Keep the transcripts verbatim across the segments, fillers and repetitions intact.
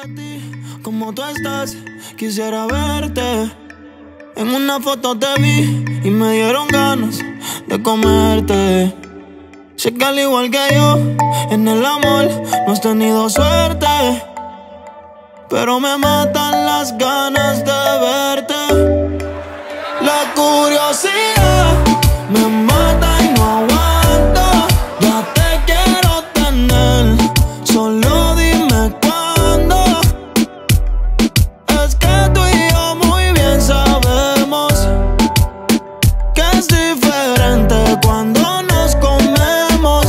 de ti, como tú estás, quisiera verte. En una foto te vi y me dieron ganas de comerte. Sé que al igual que yo, en el amor no has tenido suerte, pero me matan las ganas de verte. La curiosidad me mata y no aguanto. Ya te quiero tener, solo dime cuándo. Es que tú y yo muy bien sabemos que es diferente cuando nos comemos.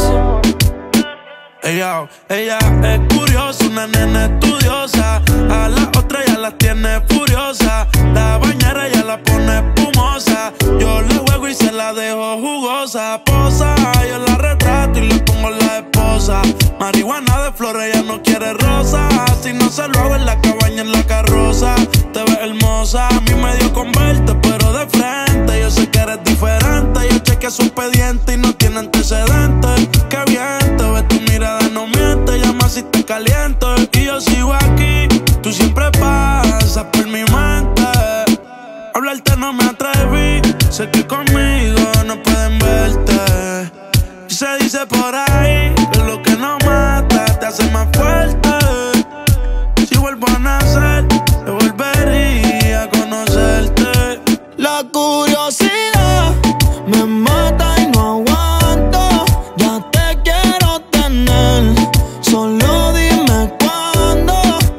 Ella, ella es curiosa, una nena estudiosa. A la otra ya la tiene furiosa. La bañera ya la pone espumosa. Yo le juego y se la dejo jugosa. Posa, yo la retrato y le pongo la esposa. Marihuana de flores, ella no quiere rosa. Si no se lo hago en la cabaña, en la carroza. Te ves hermosa, a mí me dio con verte, pero de frente. Yo sé que eres diferente. Yo chequeé su expediente y no tiene antecedentes. Qué bien, te ves, tu mirada no miente. Llama si te caliento y yo sigo aquí. Tú siempre pasas por mi mente. Hablarte no me atreví. Sé que conmigo no pueden verte. Y se dice por ahí que lo que no mata te hace más fuerte. Si vuelvo a nacer, te volvería a conocerte. La curiosidad me mata y no aguanto. Ya te quiero tener, solo dime cuándo.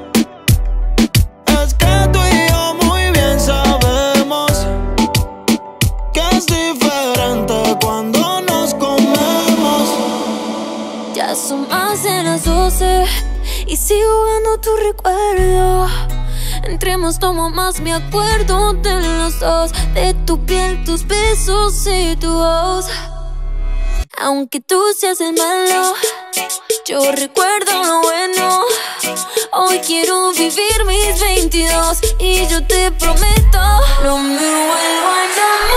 Es que tú y yo muy bien sabemos que es diferente cuando nos comemos. Ya son más de las doce y sigo jugando tu recuerdo. Entre más tomo más me acuerdo de los dos, de tu piel, tus besos y tu voz. Aunque tú seas el malo, yo recuerdo lo bueno. Hoy quiero vivir mis veintidós y yo te prometo no me vuelvo a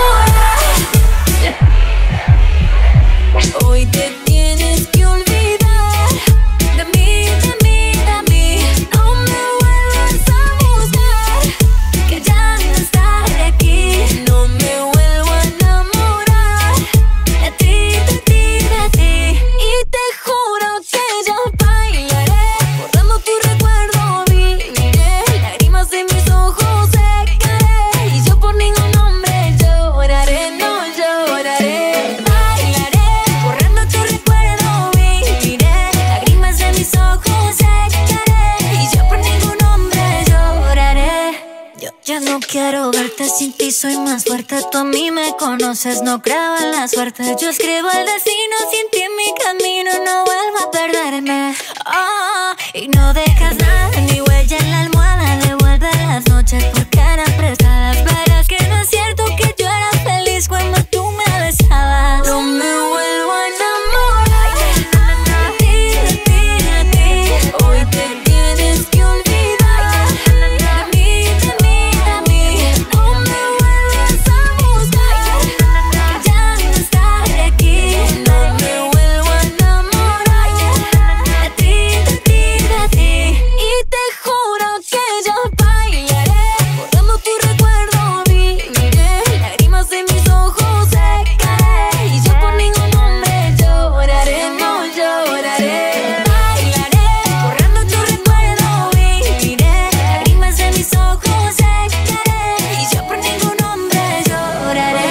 enamorar. Hoy te tienes que olvidar de mí, de mí, de mí. No me vuelvas a buscar, que ya no estaré aquí. No me vuelvo a enamorar de ti, de ti, de ti. Y te juro que ya bailaré, borrando tu recuerdo viviré. Lágrimas de mis ojos secaré, y yo por ningún hombre lloraré, no lloraré. Bailaré, borrando tu recuerdo viviré. Lágrimas de mis ojos secaré, y yo por ningún hombre lloraré. Yo ya no quiero verte sin ti, soy más fuerte. Tú a mí me conoces, no creo en la suerte. Yo escribo el destino, sin ti en mi camino no vuelvo a perderme. Oh, y no dejas nada, ni huella en la almohada. Devuelve las noches porque eran prestadas. Verás que no es cierto que yo era feliz cuando tú me besabas. No me vuelvo a enamorar de ti, de ti, de ti. Hoy te tienes que olvidar de mí, de mí, de mí. No me vuelvas a buscar, que ya no estaré aquí. No me vuelvo a enamorar de ti, de ti, de ti. Y te juro que yo bailaré, borrando tu recuerdo viviré. Lágrimas de mis ojos secaré, y yo por ningún hombre lloraré, no lloraré. Bailaré, borrando tu recuerdo viviré. Lágrimas de mis ojos secaré, y yo por ningún hombre lloraré.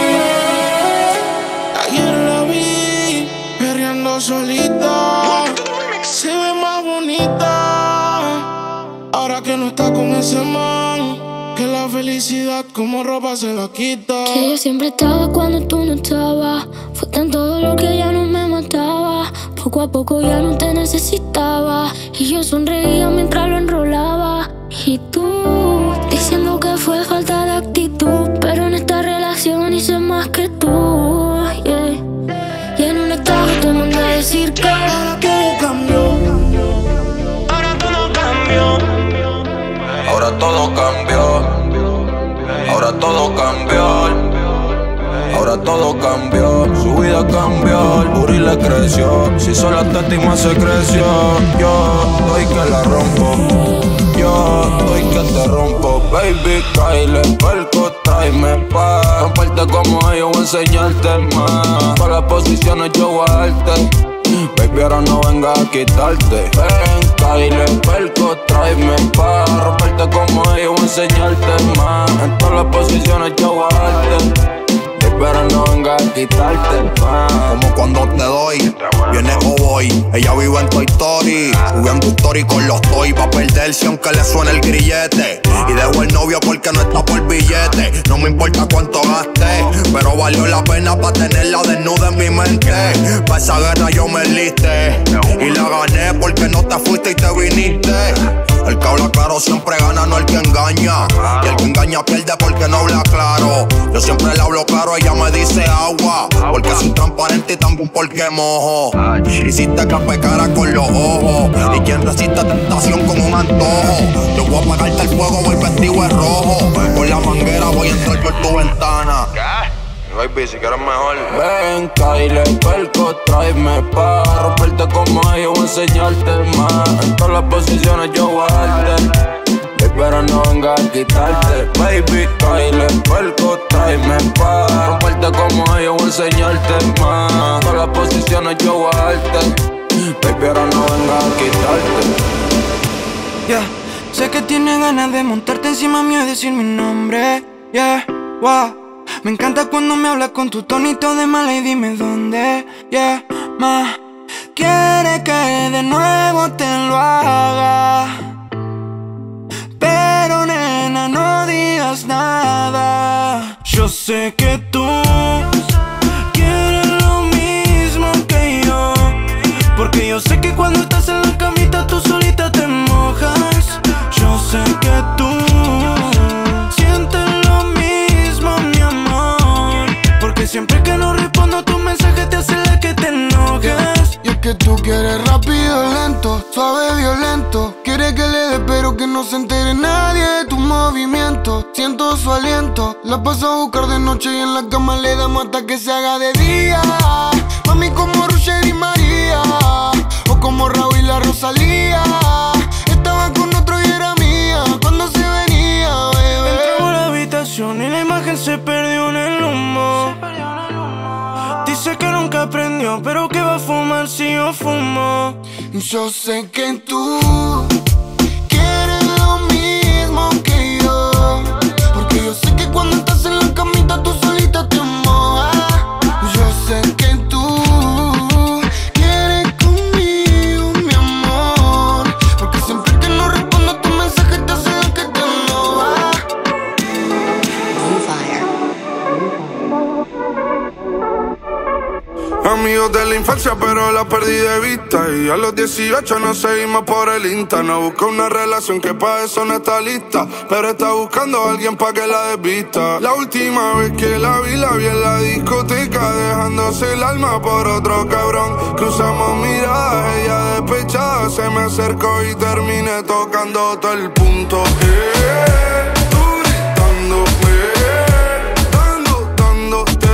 Ayer la vi perreando solita, se ve más bonita ahora que no está con ese man. Que la felicidad como ropa se la quita. Que yo siempre estaba cuando tú no estabas. Fue tanto dolor que ya no me mataba. Poco a poco ya no te necesitaba. Y yo sonreía mientras lo enrolaba. Y tú diciendo que fue falta de actitud, pero en esta relación hice más que tú, yeah. Y en un estado te mandé a decir que Ahora todo cambió, ahora todo cambió, Ahora todo cambió, ahora todo cambió, ahora todo cambió, su vida cambió, el booty le creció, si solo esta estima se creció, yo doy que la rompo, yo Baby, Kyle, perco, tráeme pa' romperte como ellos, voy a enseñarte más. Todas las posiciones yo voy a darte. Baby, ahora no venga a quitarte. Ven, Kyle, perco, tráeme pa' romperte como ellos, voy a enseñarte más. En todas las posiciones yo voy a darte. Pero no venga a quitarte más. Como cuando te doy, viene o voy. Ella vive en Toy Story, subiendo story con los toys pa' perderse aunque le suene el grillete. Y dejo el novio porque no está por billete. No me importa cuánto gaste, pero valió la pena pa' tenerla desnuda en mi mente. Pa' esa guerra yo me enlisté y la gané porque no te fuiste y te viniste. El que habla claro siempre gana, no el que engaña. Y el que engaña pierde porque no habla claro. Yo siempre le hablo claro, ella me dice agua, porque soy transparente y también porque mojo. Hiciste que pecara con los ojos, y quien resiste tentación con un antojo. Yo voy a apagarte el fuego, voy vestido de rojo. Con la manguera voy a entrar por tu ventana. Baby, si quieres mejor. Ven, Kyle, perco, tráeme pa' romperte como ellos, voy a enseñarte más. En todas las posiciones yo voy a darte. Pero no venga a quitarte. Baby, Kyle, perco, tráeme pa' romperte como ellos, voy a enseñarte más. En todas las posiciones yo voy a darte. Baby, ahora no venga a quitarte. Yeah, sé que tienes ganas de montarte encima mío y decir mi nombre. Yeah, wow. Me encanta cuando me hablas con tu tonito de mala y dime dónde. Yeah, ma. Quiere que de nuevo te lo haga, pero nena no digas nada. Yo sé que tú quieres lo mismo que yo, porque yo sé que cuando estás en la camita tú solita te mojas. Yo sé que tú sientes lo mismo, mi amor, porque siempre que no respondo a tus mensajes te hace la que te enojas. Y es que tú quieres rápido, lento, suave, violento. Quiere que le dé pero que no se entere nadie de tus movimientos. Siento su aliento, la paso a buscar de noche y en la cama le damos hasta que se haga de día. Mami como Roger y María, o como Raúl y la Rosalía. Estaba con otro y era mía cuando se venía, bebé. Entramos a la habitación y la imagen se perdió en el humo. Dice que nunca aprendió, pero que va a fumar si yo fumo. Yo sé que tú quieres lo mismo que yo, porque yo sé que cuando estás en la camita tú solita te mojas. Yo sé que tú quieres conmigo, mi amor, porque siempre que no respondo a tu mensaje te hace la que te enojas. Amigos de la infancia pero la perdí de vista. Y a los dieciocho nos seguimos por el Insta. No busca una relación que pa' eso no está lista, pero está buscando a alguien pa' que la desvista. La última vez que la vi, la vi en la discoteca, dejándose el alma por otro cabrón. Cruzamos miradas, ella despechada se me acercó y terminé tocando todo el punto. Eh, tú gritándome, dando, dándote.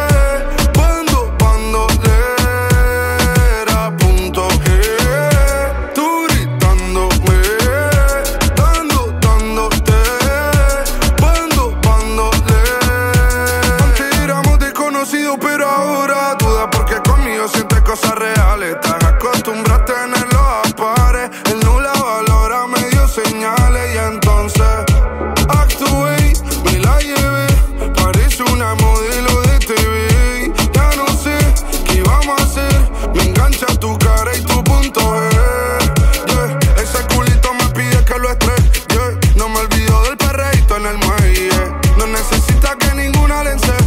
Cosas reales, estás acostumbrada a tenerlo a pares. Él no la valora, me dio señales. Y entonces actué, me la llevé. Parece una modelo de T V. Ya no sé qué vamos a hacer. Me engancha tu cara y tu punto G. Yeah. Ese culito me pide que lo estrese. Yeah. No me olvido del perreíto en el muelle. No necesita que ninguna le enseñe.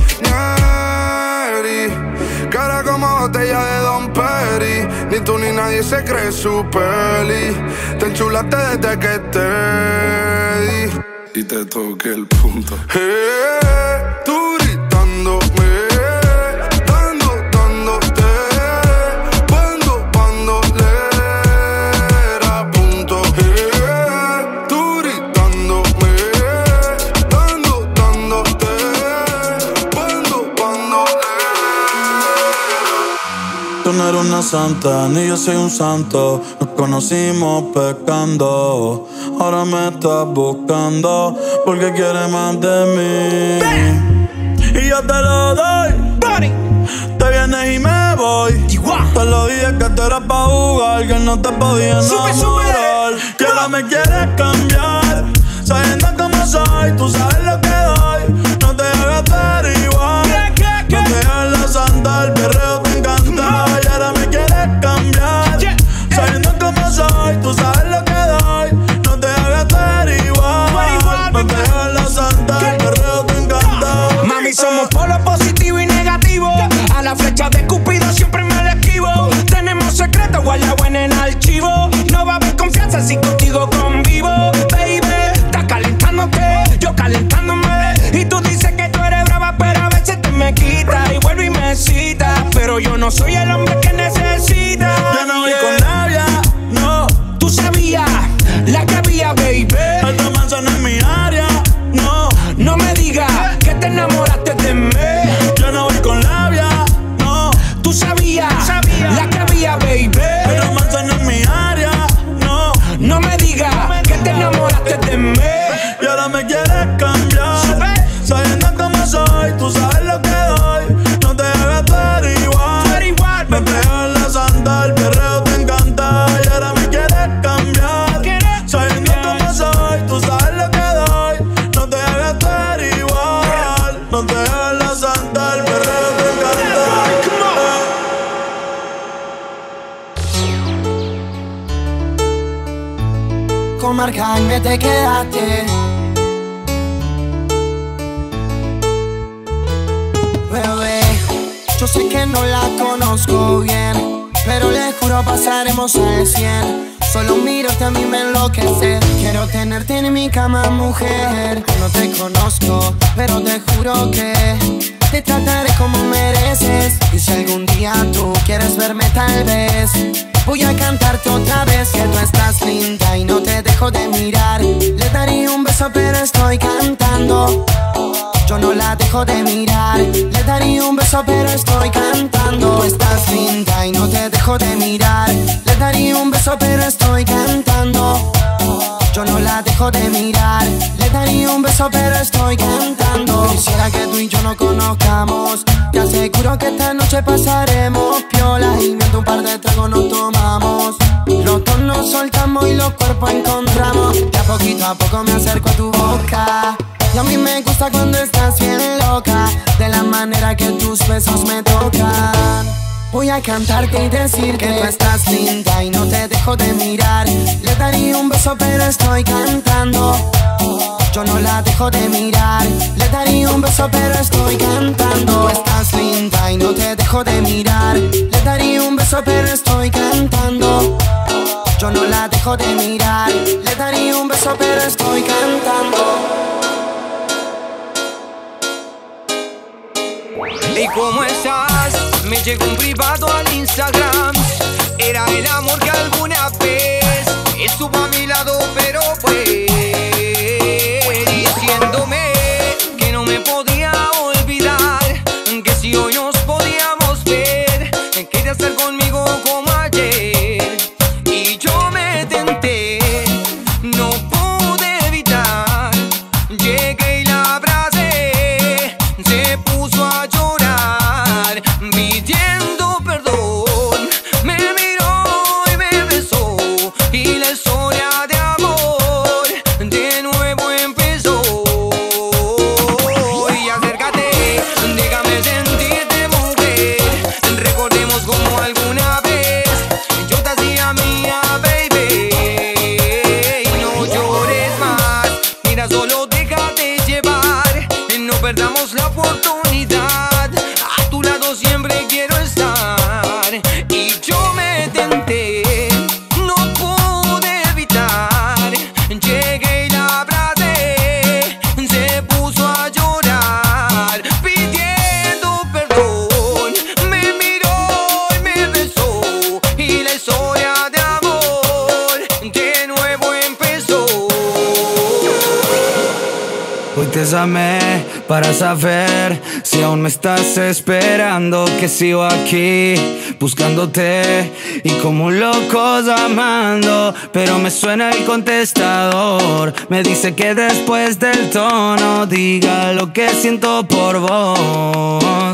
Cara como botella de Don Perry. Ni tú ni nadie se cree su peli. Te enchulaste desde que te di y te toqué el punto. Hey, tú gritándome, dando, dándote, cuando, cuando le era punto. Hey, tú gritándome, dando, dándote, cuando, cuando le. Tú no eres una inocente, ni yo soy un santo. Nos conocimos pecando. Ahora me estás buscando porque quieres más de mí. Y yo te lo doy. Te vienes y me voy. Te lo dije que tú eras pa' jugar, que no te podía enamorar. Que ahora me quieres cambiar, sabiendo cómo soy. Tú sabes lo que doy. No te hagas ver igual. No te hagas la santa, el perreo te encanta. Y ahora me quieres cambiar, sabiendo cómo soy. Tú sabes lo que doy. No te hagas ver igual. No te hagas la santa, el perreo te encanta. Mami, somos polo positivo y negativo. A la flecha de Cupido siempre me la esquivo. Tenemos secretos guardados en el archivo. No va a haber confianza si contigo convivo. Baby, estás calentándote, yo calentándome. Y tú dices que tú eres brava, pero a veces te me quita y vuelve y me cita. Pero yo no soy el hombre que necesita. Yo no voy con rabia, no. Tú sabías la que había, baby. Esta manzana es mi área, no. No me digas que te enamoraste de mí. Yo no voy con labia, no. Tú sabías, Sabía. la que había, baby. Esta manzana es mi área, no. No me digas que te enamoraste de mí. Y ahora me quieres cambiar, sabiendo cómo soy. Tú sabes lo que doy. No te hagas ver igual. Me pegas la santa, el perreo te encanta. Y ahora me quieres cambiar, sabiendo cómo soy. Tú sabes lo que doy. No te hagas ver igual. No te hagas la santa, el perreo te encanta. Con Marc Jaime te quedaste. Bebé, yo sé que no la conozco bien, pero le juro pasaremos al cien. Solo mirarte a mí me enloquece. Quiero tenerte en mi cama, mujer. No te conozco, pero te juro que te trataré como mereces. Y si algún día tú quieres verme, tal vez voy a cantarte otra vez que tú estás linda y no te dejo de mirar. Le daría un beso pero estoy cantando. Yo no la dejo de mirar. Le daría un beso pero estoy cantando. Tú estás linda y no te dejo de mirar. Le daría un beso pero estoy cantando. Yo no la dejo de mirar. Le daría un beso pero estoy cantando. Quisiera que tú y yo nos conozcamos. Te aseguro que esta noche pasaremos piola y mientras un par de tragos nos tomamos. Los dos nos soltamos y los cuerpos encontramos. Y a poquito a poco me acerco a tu boca. Y a mí me gusta cuando estás bien loca, de la manera que tus besos me tocan. Voy a cantarte y decir que tú estás linda y no te dejo de mirar. Le daría un beso pero estoy cantando. Yo no la dejo de mirar. Le daría un beso pero estoy cantando. Tú estás linda y no te dejo de mirar. Le daría un beso pero estoy cantando. Yo no la dejo de mirar. Le daría un beso pero estoy cantando. ¿Y cómo estás? Me llegó un privado al Instagram. Era el amor que alguna vez estuvo a mi lado, pero fue diciéndome que no me podía olvidar, que si hoy nos podíamos ver, quería estar conmigo como ayer. Y yo me tenté, no pude evitar, llegué y la abracé, se puso a llorar, pidiendo perdón, me miró y me besó, y la historia de amor de nuevo empezó. Y acércate, déjame sentirte, mujer, recordemos como alguna vez yo te hacía mía, baby. Y no llores más, mira, solo déjate llevar, no perdamos la oportunidad, a tu lado siempre quiero estar. Y yo me tenté, no pude evitar, llegué y la abracé, se puso a llorar, pidiendo perdón, me miró y me besó, y la historia de amor de nuevo empezó. Hoy te llamé para saber si aún me estás esperando, que sigo aquí buscándote y como un loco llamando, pero me suena el contestador. Me dice que después del tono diga lo que siento por vos.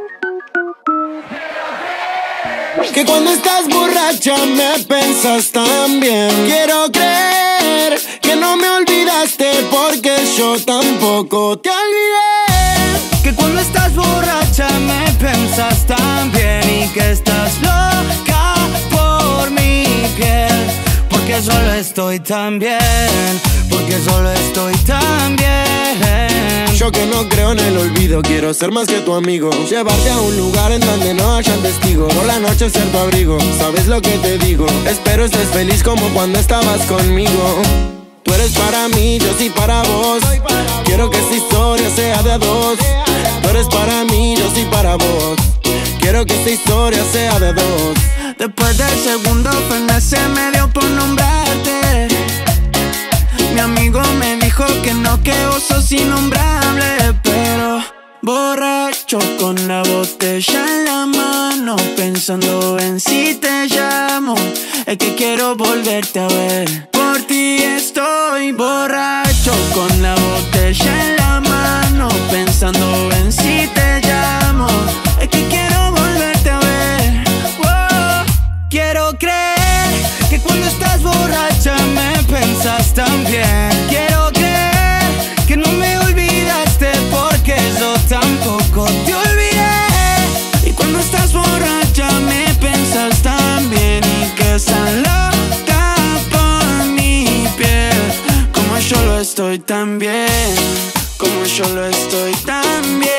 Que cuando estás borracha me pensas tan bien. Quiero creer que no me olvidaste porque yo tampoco te olvidé. Que cuando estás borracha me pensas tan bien y que estás loca por mi piel. Porque solo estoy tan bien, porque solo estoy tan bien. Yo que no creo en el olvido, quiero ser más que tu amigo. Llevarte a un lugar en donde no hayan testigos. Por la noche ser tu abrigo, sabes lo que te digo. Espero estés feliz como cuando estabas conmigo. Tú eres para mí, yo sí para vos. Quiero que esta historia sea de a dos. Tú eres para mí, yo sí para vos. Quiero que esta historia sea de dos. Después del segundo pena se me dio por nombrarte. Mi amigo me dijo que no, que vos sos innombrable. Pero borracho con la botella en la mano, pensando en si te llamo, es que quiero volverte a ver. Por ti estoy borracho con la botella en la mano, pensando en si te llamo, es que quiero volverte a ver. Wow. Quiero creer que cuando estás borracha me pensas tan bien. Quiero creer que no me olvidaste porque yo tampoco te olvidé. Y cuando estás borracha me pensas tan bien y que estás loca por mi piel. Como yo lo estoy tan bien, como yo lo estoy tan bien.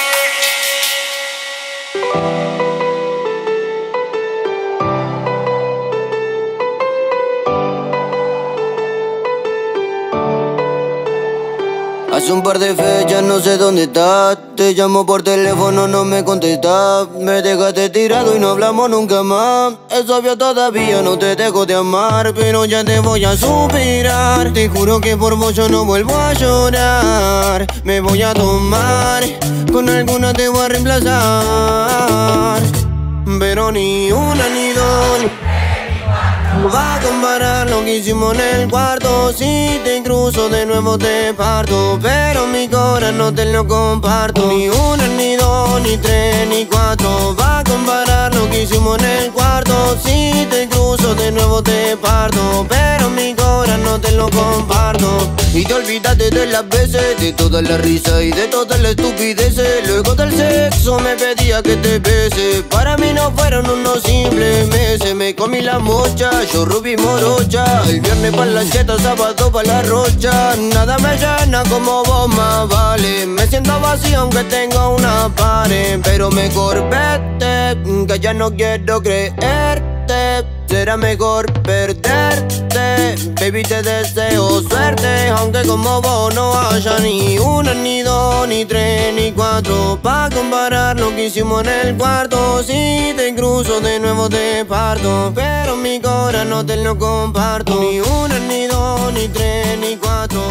Hace un par de fechas no sé dónde estás. Te llamo por teléfono, no me contestas. Me dejaste tirado y no hablamos nunca más. Es obvio todavía no te dejo de amar, pero ya te voy a superar. Te juro que por vos yo no vuelvo a llorar. Me voy a tomar, con alguna te voy a reemplazar. Pero ni una ni dos va a comparar lo que hicimos en el cuarto. Si te cruzo de nuevo te parto, pero mi corazón no te lo comparto. Ni una, ni dos, ni tres, ni cuatro va a comparar lo que hicimos en el cuarto. Si te cruzo de nuevo te parto, pero mi corazón no te lo comparto. Y te olvidaste de las veces, de toda la risa y de todas las estupideces. Luego del sexo me pedía que te bese. Para mí no fueron unos simples meses. Me comí la mocha, yo rubí morocha. El viernes pa' la cheta, sábado pa' la rocha. Nada me llena como vos más vale. Me siento vacío aunque tengo una pared, pero mejor vete, que ya no quiero creerte. Será mejor perderte. Baby, te deseo suerte, aunque como vos no haya ni una, ni dos, ni tres, ni cuatro pa' comparar lo que hicimos en el cuarto. Si te cruzo de nuevo te parto, pero mi corazón no te lo comparto. Ni una, ni dos, ni tres, ni cuatro